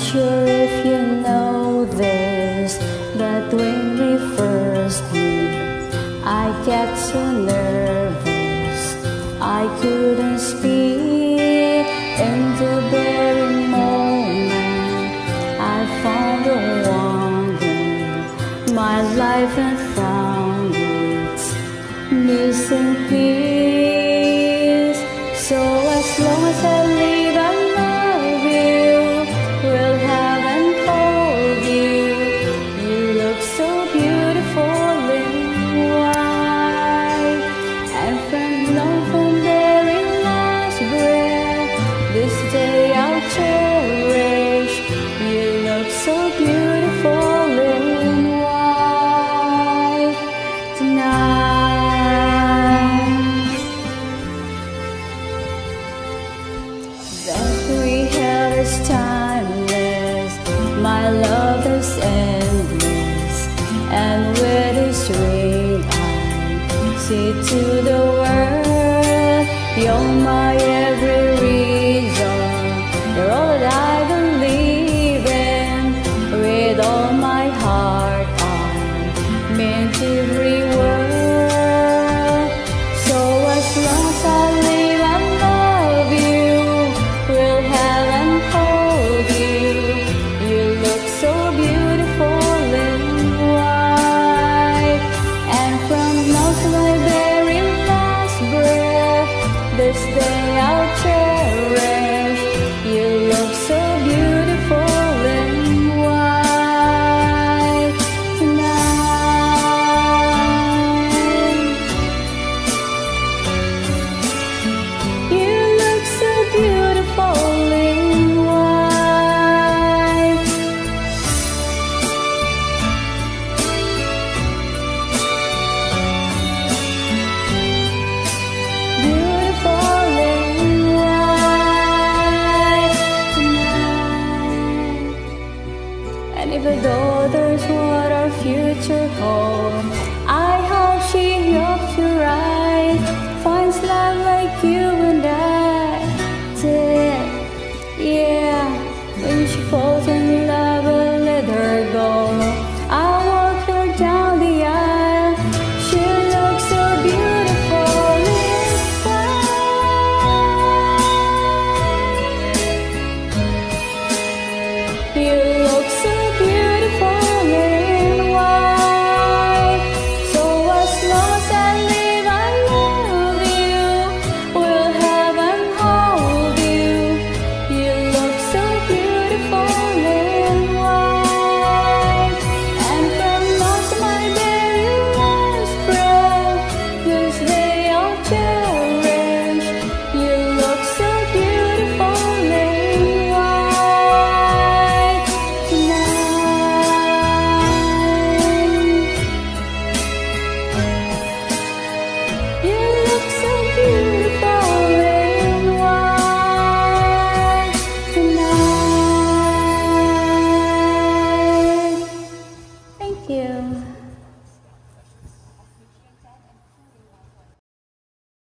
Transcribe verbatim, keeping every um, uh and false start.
sure if you know this, but when we first met, I got so nervous I couldn't speak. In the very moment I found the wonder, my life had found its missing piece. So as long as I live, I love you, will have and hold you. You look so beautiful in white, and from long from very last breath, this day I'll cherish. You look so beautiful in white tonight. That we held is timeless, my love is endless, and with this ring I say to the world, you're my every reason, you're all that I believe in. With all my heart I meant every word. So as long as I live, I love you, will have and hold you. You look so beautiful in white, and from now to my very last breath, this day I'll cherish. You look so beautiful in white tonight. You look so beautiful in white. Beautiful in white tonight. And if the daughter's what our future holds, I hope she hopes you're right, finds love like you and